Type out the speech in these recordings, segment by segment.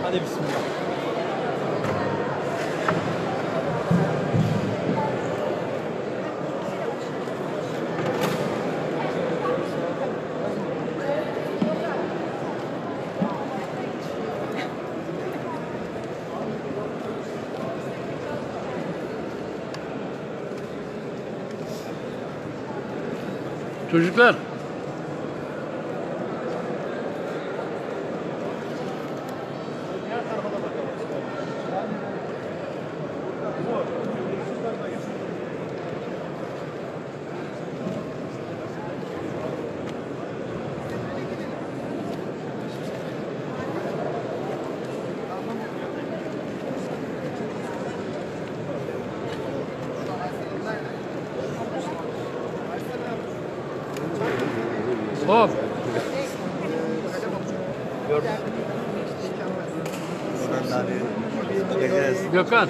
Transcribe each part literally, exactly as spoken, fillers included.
Hadi bismillah. Çocuklar. Hop. Gökhan.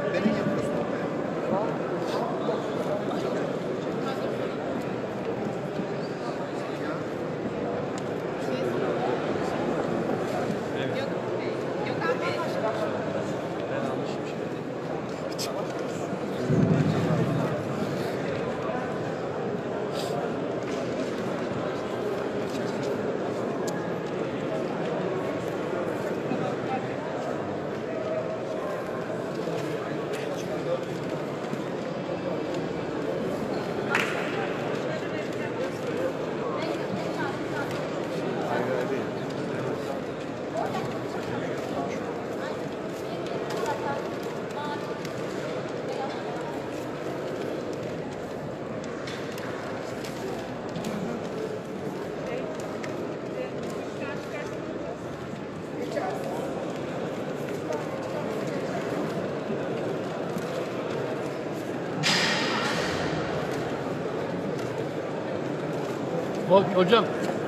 Hocam,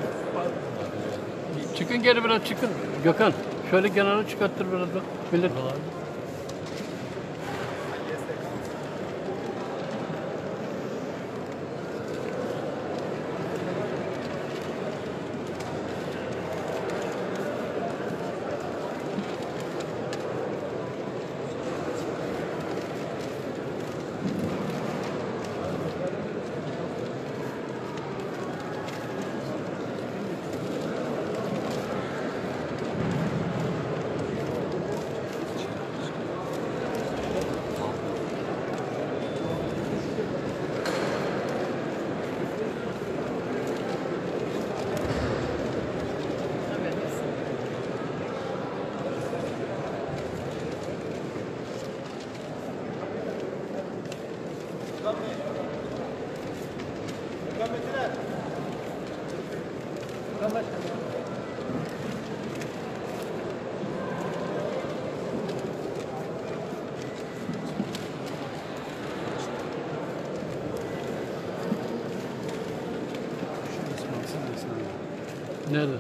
çıkın geri biraz çıkın. Gökhan, şöyle kenara çıkarttır biraz da. Millet. Nerede?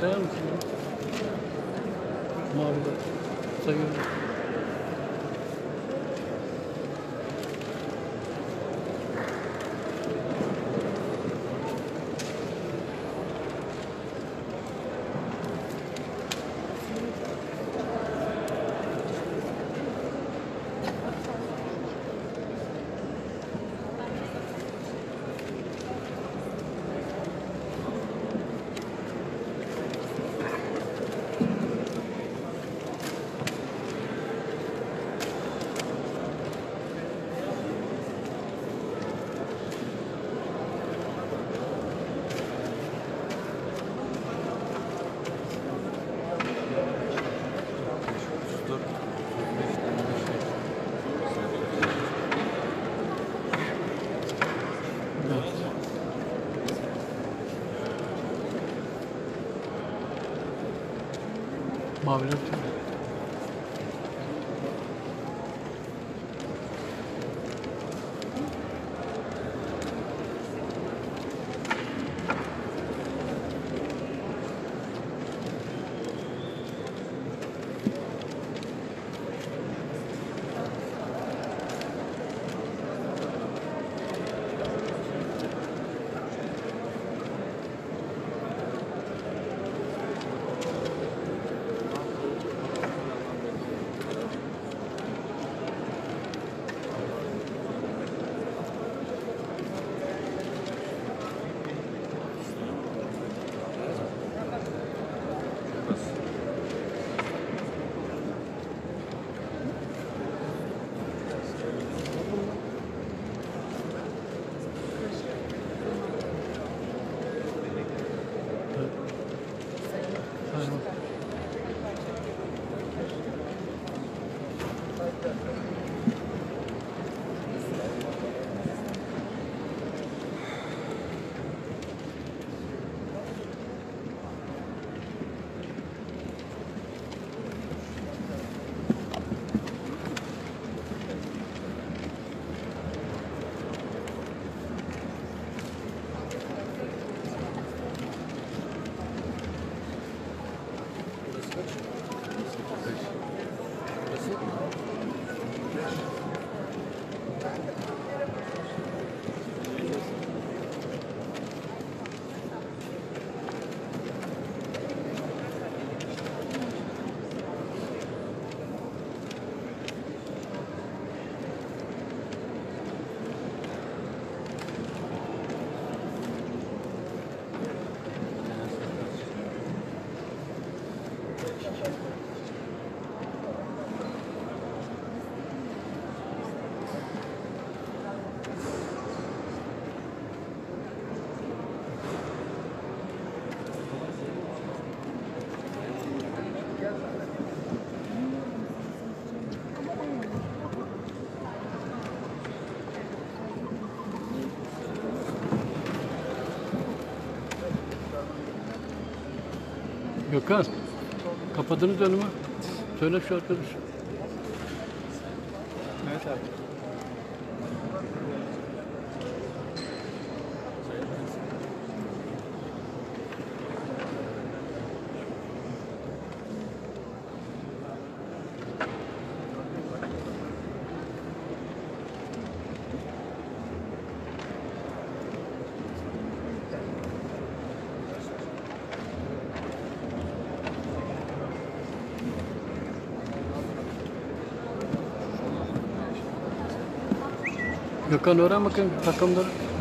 sayar mısın? Maviler. Sayıyorum. Maviler tüm. Gökhan, kapadınız önümü. Söyle şu arkadaş. Evet abi. Gökhan öğren bakayım takımları.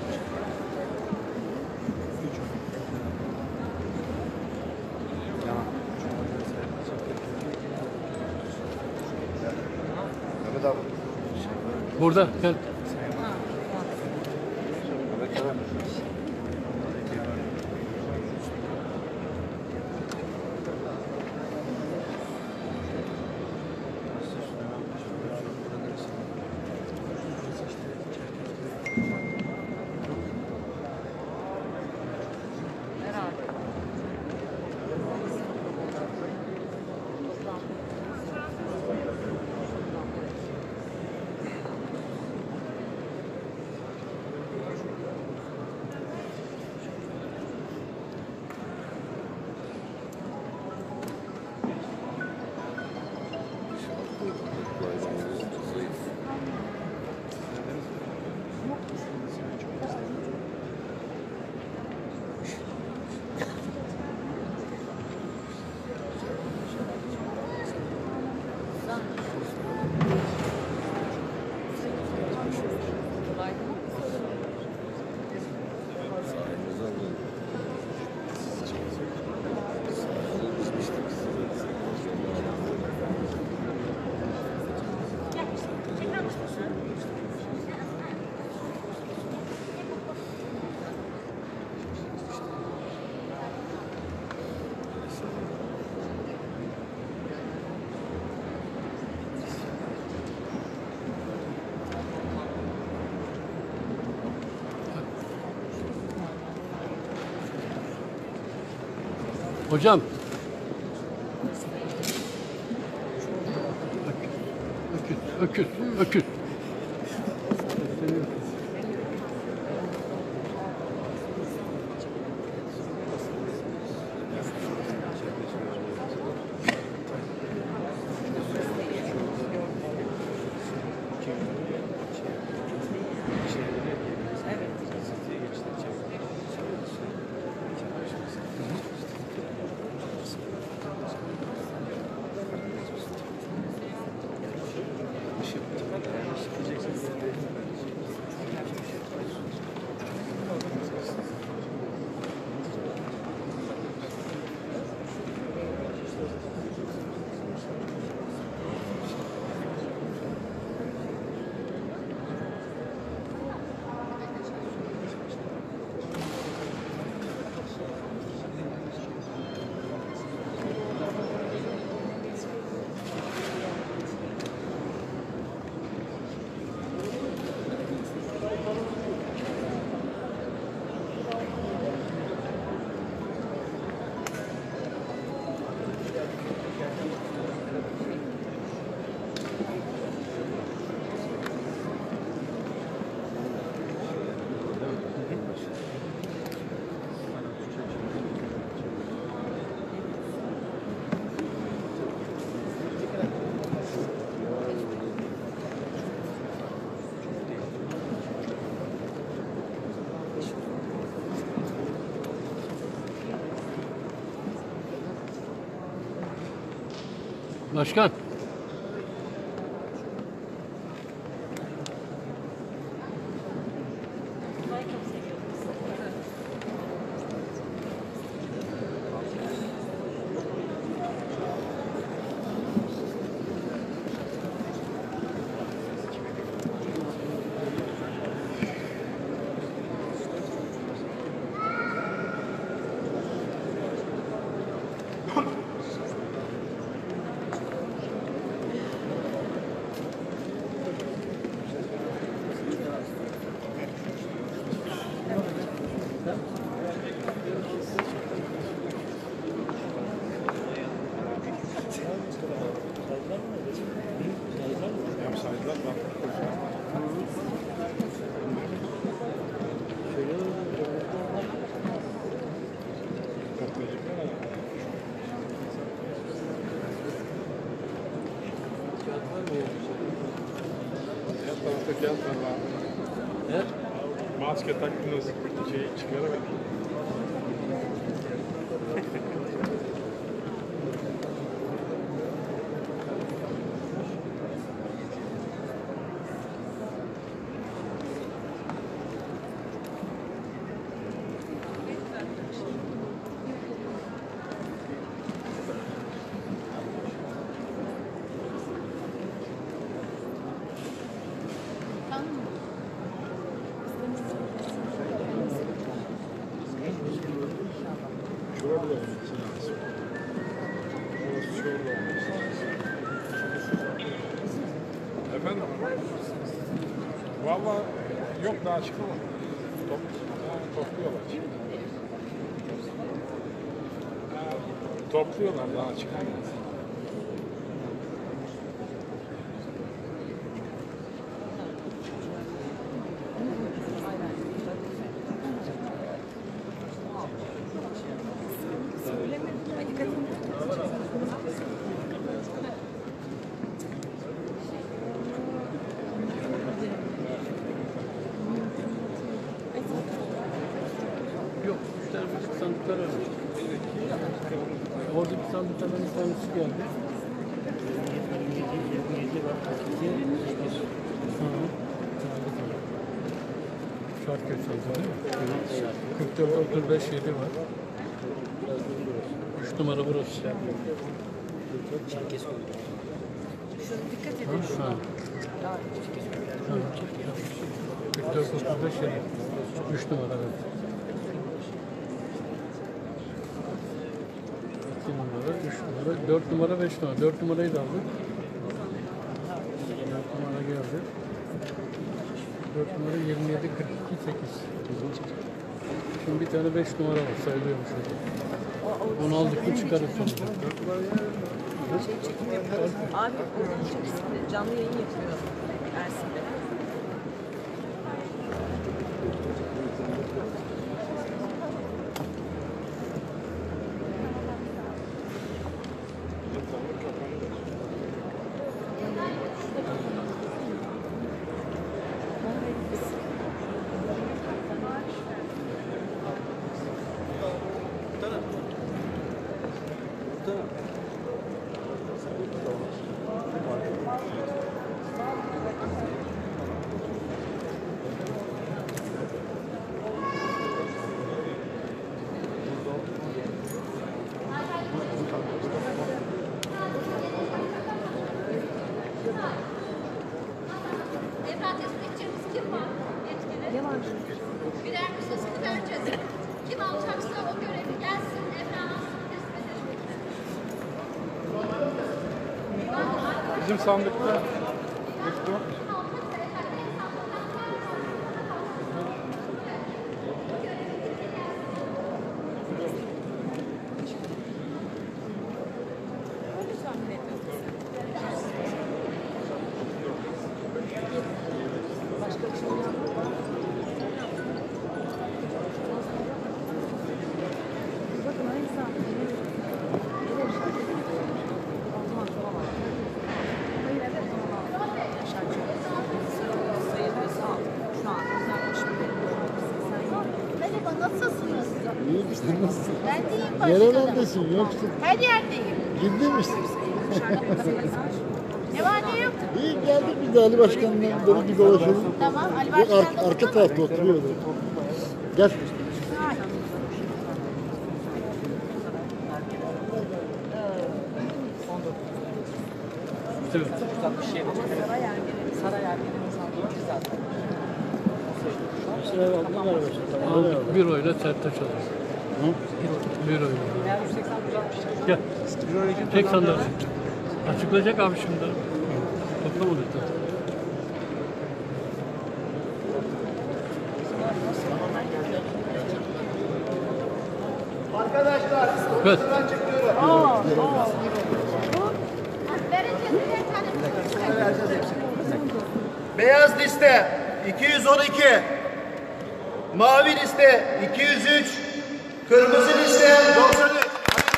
Burada gel. Hocam. Öküz, öküz, öküz. Başkan. Evet. Maske taktınız, şeyi çıkaramayın. Şurada da olması lazım. Orası şurada olması lazım. Efendim? Valla yok, daha çıkamadı. Top, topluyorlar. Topluyorlar, daha çıkamadı. Yok, üç tane buçuk sandıklar aramış. Oradaki sandıklardan bir tanesi geldi. Şarköy sandığı değil mi? kırk dört otuz beş yedi var. üç numara burası. Çerkez koydu. Dikkat Ha, edin. ha. Ha. kırk dört otuz beş yedi. üç numara evet. iki numara, üç numara, dört numara, beş numara. dört numarayı da aldık. dört numara geldi. dört numara yirmi yedi kırk iki sekiz. Şimdi bir tane beş numara var sayılıyormuş orada. Onu aldık mı çıkarız sonra. Şey çekim yapıyoruz. Abi oranın içerisinde canlı yayın yapıyor Ersin'de. Evlat destekçimiz kim var? Yetkili. Ne var? Birer nüshasını vereceğiz. Kim alacaksa o görevi gelsin. Evlat teslim edelim. Bizim sandıkta yoktu. Bakın aynı saatte. Hayır evet tamam. Sayılıyorsa al. Şu an güzelmiş bir Merhaba, nasılsınız? İyi misin? Nasılsın? Ben de iyiyim başkanım. Nerelerdesin? Yoksun. Her yerdeyim. Ciddi misin? Ne var ne yok? İyi geldik biz de Ali Başkan'la beri bir dolaşalım. Tamam, Ali Yok Başkan ar- arka tarafta oturuyordu. Gel. Evet. saray erkeğimiz aldı zaten. Aldık bir oyla Sertaç aldık. Hı? Bir oyla. Eğer yüz seksen uzatmışlar. Gel. Tek sandalye. Açıklayacak abi şimdi. Toplamadık da. Arkadaşlar, Evet. ben çekiyorum. Verince birer tane. Beyaz liste iki yüz on iki, mavi liste iki yüz üç, kırmızı liste doksan üç.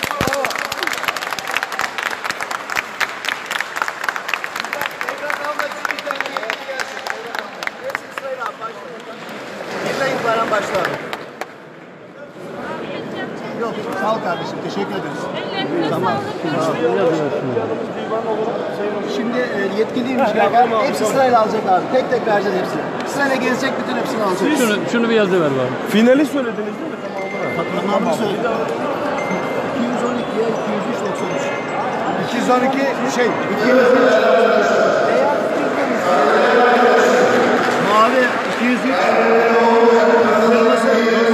Evlat almak için bir tane yetkili gelsin. Evlat almak. Hepsini sırayla al, başla. Birden itibaren başla. Yok, sağ ol kardeşim. Teşekkür ederiz. Tamam. Şimdi e, yetkiliymiş galiba. Hepsi sırayla alacak abi. Tek tek vereceğiz hepsini. Sırayla gezecek, bütün hepsini alacak. Şunu, şunu bir yazı ver bari. Finali söylediniz değil mi? Tamamını söyle. iki yüz on ikiye iki yüz üç doksan üç. iki yüz on iki şey. iki yüz üç. Mavi iki yüz üç. Kırmızı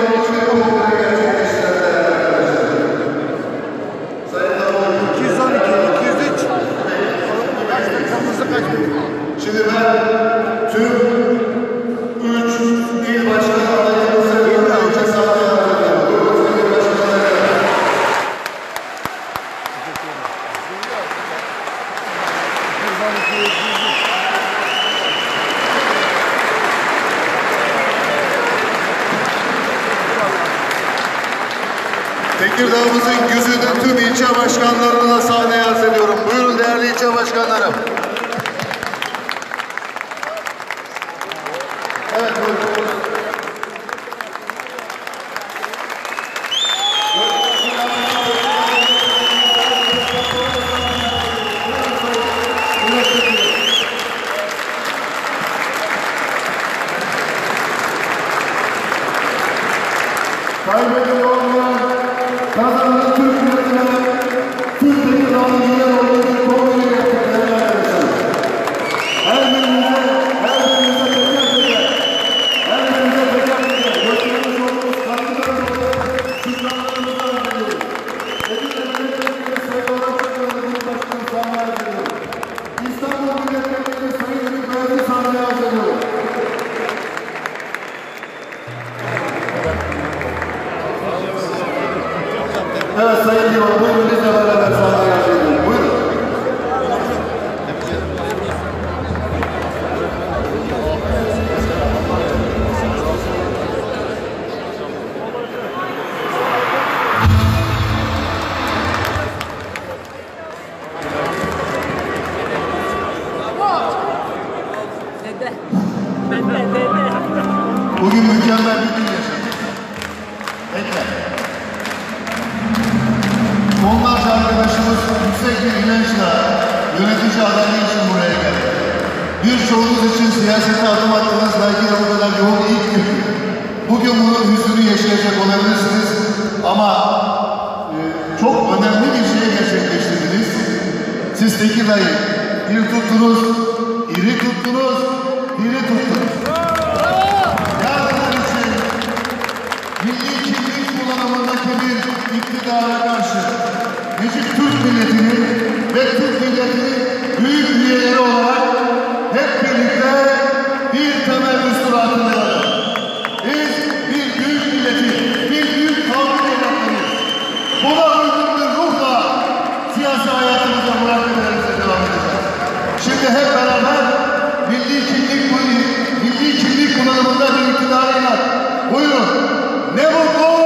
iki yüz on iki, iki yüz üç. Kaç kırmızı kaç bir? Şimdi ben tüm üç il başkanlarımızı Yeni alacak sağlayalım. Tekirdağ'ımızın güzide tüm ilçe başkanlarına sahneye arz ediyorum. Buyurun değerli ilçe başkanlarım. Evet buyurun. Kaybediyor olmayan kazanan Türk milletine Türk Tekirdağ'ın yine olduğu bir konuyu getirdiler. yönetici adaylığı için buraya geldik. Birçoğunuz için siyasete adım attığınız belki de bu kadar yoğun ilk gün. Bugün bunun hüznünü yaşayacak olabilirsiniz ama e, çok önemli bir şey gerçekleştirdiniz. Siz Tekirdağ'ı bir tuttunuz, iri tuttunuz, diri tuttunuz. Yarınlar için milli kimlik kullanımındaki bir iktidara karşı Necip Türk milletinin ve Türk milletinin büyük üyeleri olarak hep birlikte bir temel düstur altındayız. Biz bir büyük milleti, bir büyük kavmi evlatlarıyız. Buna uygun bir ruhla siyasi hayatımıza müracaatlarımıza devam edeceğiz. Şimdi hep beraber milli kimlik, milli kimlik kullanımında bir iktidarıyla buyurun. Ne mutlu